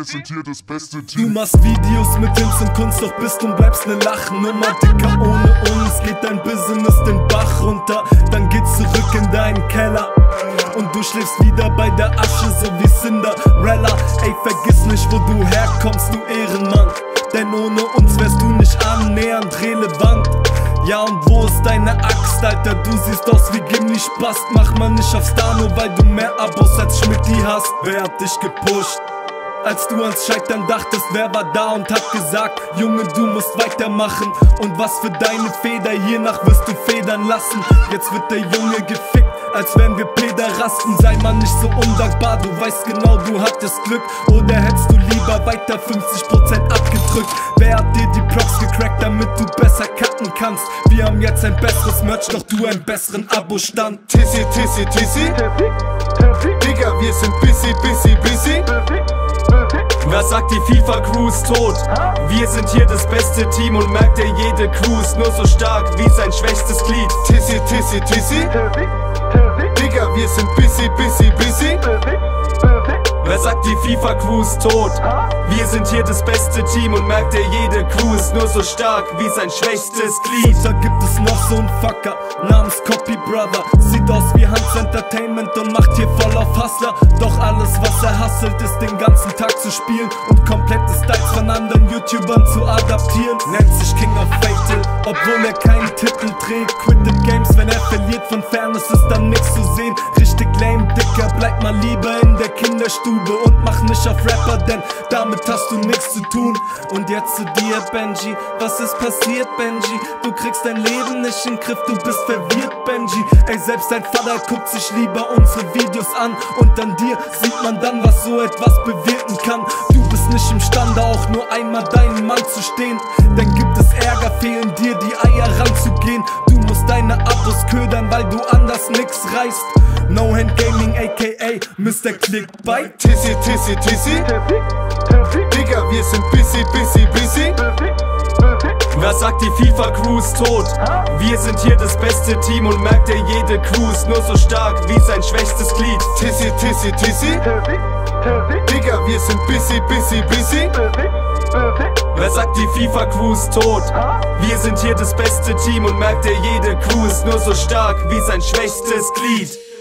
wir sind hier das beste Team. Du machst Videos mit Hinz und Kunst, doch bist und bleibst ne Lachnummer. Dicker, ohne uns geht dein Business den Bach runter. Dann geht's zurück in deinen Keller und du schläfst wieder bei der Asche, so wie Cinderella. Ey, vergiss nicht, wo du herkommst, du Ehrenmann, denn ohne uns wärst du nicht annähernd relevant. Ja, und wo ist deine Axt, Alter? Du siehst aus wie Gimli-Spast. Mach mal nicht auf Star, nur weil du mehr Abos als Schmidti hast. Wer hat dich gepusht? Als du ans Scheitern dachtest, wer war da und hat gesagt: Junge, du musst weitermachen. Und was für deine Feder, hiernach wirst du federn lassen. Jetzt wird der Junge gefickt, als wären wir Pederasten. Sei mal nicht so undankbar, du weißt genau, du hattest Glück. Oder hättest du lieber weiter 50% abgedrückt? Wer hat dir die Procs gecrackt, damit du besser cutten kannst? Wir haben jetzt ein besseres Merch, doch du einen besseren Abo-Stand. Tissi, Tissi, Tissi, Digga, wir sind busy. Was sagt die FIFA-Crew ist tot? Wir sind hier das beste Team und merkt ihr, jede Crew ist nur so stark wie sein schwächstes Glied. Tissi, Tissi, Tissi, Digga, wir sind busy. Wer sagt die FIFA-Crew ist tot? Wir sind hier das beste Team und merkt ihr, jede Crew ist nur so stark wie sein schwächstes Glied. Und da gibt es noch so einen Fucker namens Copy Brother. Sieht aus wie Hans Entertainment und macht hier voll auf Hustler. Doch alles, was er hustelt, ist den ganzen Tag zu spielen und komplette Styles von anderen YouTubern zu adaptieren. Nennt sich King of Fatal, obwohl er keinen Titel trägt. Quittet Games, wenn er verliert, von Fairness ist dann nichts zu sehen. Richtig lame, Dicker, bleib mal lieber in der Kinderstube und mach nicht auf Rapper, denn damit hast du nichts zu tun. Und jetzt zu dir, Benji, was ist passiert, Benji? Du kriegst dein Leben nicht in den Griff, du bist verwirrt, Benji. Ey, selbst dein Vater guckt sich lieber unsere Videos an und an dir sieht man dann, was so etwas bewirken kann. Du bist nicht imstande, auch nur einmal deinen Mann zu stehen, denn gibt es Ärger, fehlen dir die Eier ranzugehen. Du musst deine Abos ködern, weil du anders nix reißt. No Hand Gaming aka Mr. Clickbait. Tissi, Tissi, Tissi, Digga, wir sind busy. Was sagt die FIFA-Crew ist tot? Wir sind hier das beste Team und merkt ihr, jede Crew ist nur so stark wie sein schwächstes Glied. Tissi, Tissi, Tissi, Digga, wir sind busy. Wer sagt die FIFA-Crew ist tot? Wir sind hier das beste Team und merkt ihr, jede Crew ist nur so stark wie sein schwächstes Glied.